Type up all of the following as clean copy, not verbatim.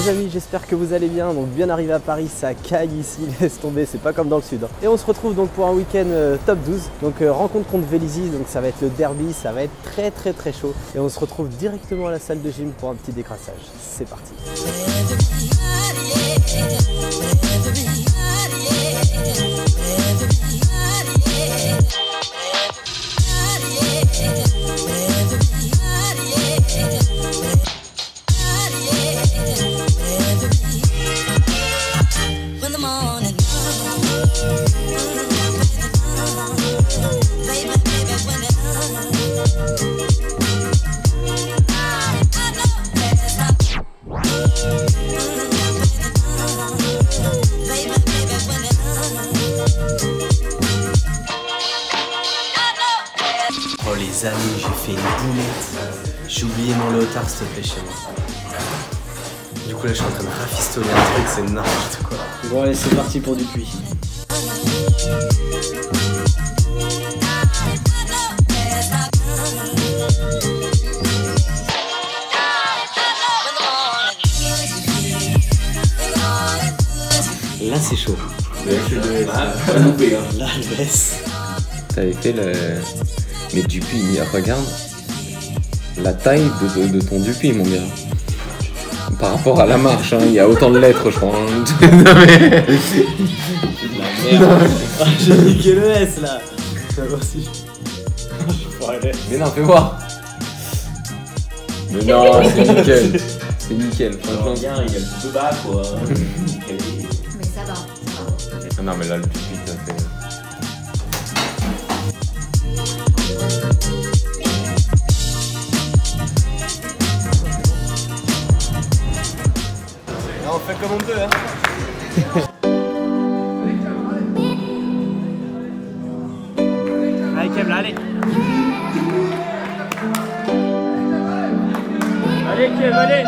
les amis, j'espère que vous allez bien. Donc bien arrivé à Paris, ça caille ici, laisse tomber, c'est pas comme dans le sud. Et on se retrouve donc pour un week-end top 12. Donc rencontre contre Vélizy, donc ça va être le derby, ça va être très chaud. Et on se retrouve directement à la salle de gym pour un petit décrassage. C'est parti. Oh les amis, j'ai fait une boulette. J'ai oublié mon léotard, s'il te plaît, chez moi. Du coup là, je suis en train de rafistoler un truc, c'est n'importe quoi. Bon allez, c'est parti pour du cuit. Là, c'est chaud. Là, elle baisse. T'avais fait le... Mais Dupuis, regarde la taille de ton Dupuis, mon gars. Par rapport à la marche, hein, il y a autant de lettres, je crois. Hein. Non mais... La merde. Ah, j'ai niqué le S là. Ça va aussi. Mais non, fais voir. Mais non, c'est nickel. C'est nickel. Franchement. Il y a un peu bas, quoi. Mais ça va. Ah non, mais là, le Dupuis, ça fait... On fait comme on peut, hein. Allez Kev, là, allez. Allez Kev, allez.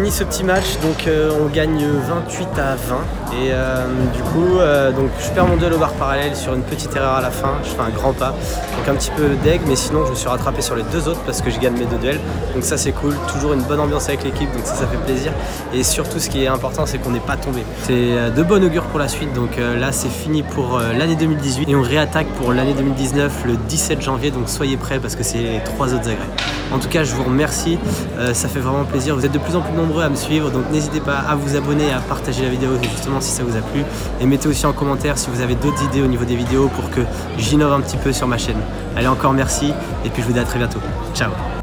fini ce petit match, donc on gagne 28 à 20 et du coup donc je perds mon duel au bar parallèle sur une petite erreur à la fin, je fais un grand pas, donc un petit peu deg, mais sinon je me suis rattrapé sur les deux autres parce que je gagne mes 2 duels, donc ça c'est cool, toujours une bonne ambiance avec l'équipe, donc ça fait plaisir et surtout ce qui est important c'est qu'on n'est pas tombé. C'est de bon augure pour la suite, donc là c'est fini pour l'année 2018 et on réattaque pour l'année 2019 le 17 janvier, donc soyez prêts parce que c'est les 3 autres agrès. En tout cas je vous remercie, ça fait vraiment plaisir, vous êtes de plus en plus nombreux à me suivre, donc n'hésitez pas à vous abonner et à partager la vidéo justement si ça vous a plu, et mettez aussi en commentaire si vous avez d'autres idées au niveau des vidéos pour que j'innove un petit peu sur ma chaîne. Allez, encore merci et puis je vous dis à très bientôt. Ciao.